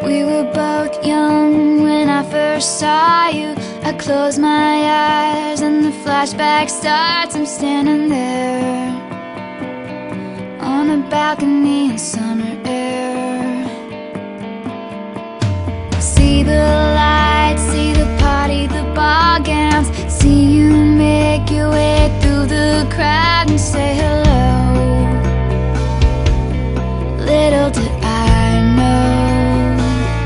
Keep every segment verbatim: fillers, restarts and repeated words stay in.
We were both young when I first saw you. I close my eyes and the flashback starts. I'm standing there on a balcony in summer air. See the lights, see the party, the ball gowns. See you make your way through the crowd and say hello. Little did I know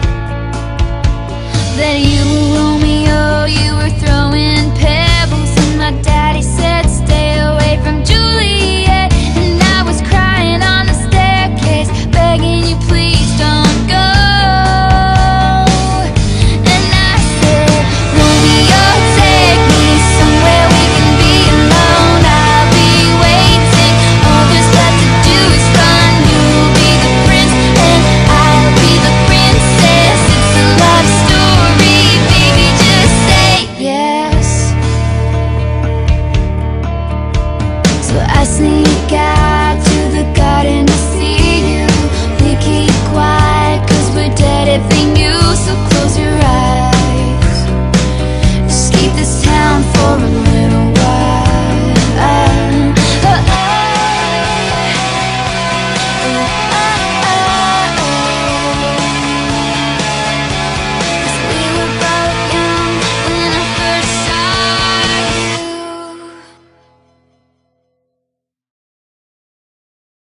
that you were Romeo, you were throwing pebbles, and my daddy said stay away from Juliet. And I was crying on the staircase, begging you please don't go. And I said, Romeo, take me somewhere we can be alone. I'll be waiting, all there's left to do is run. You'll be the prince and I'll be the princess. It's a love story, baby, just say yes. So I sing